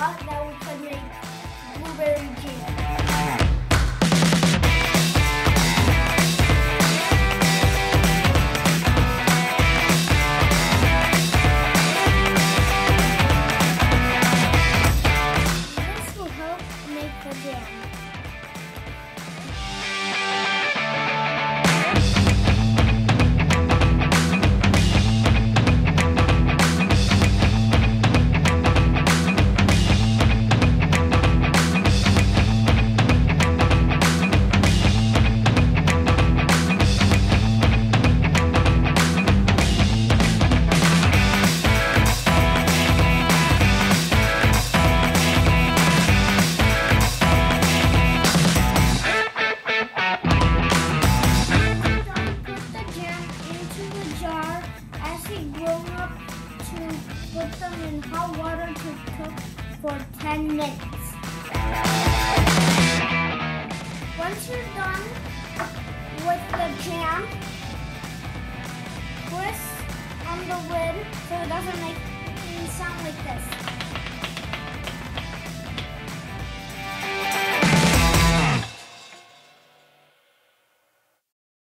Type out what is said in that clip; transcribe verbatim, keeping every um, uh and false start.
thought that we could make blueberry jam. This will help make the jam. Put them in hot water to cook for ten minutes. Once you're done with the jam, twist on the lid so it doesn't make it sound like this.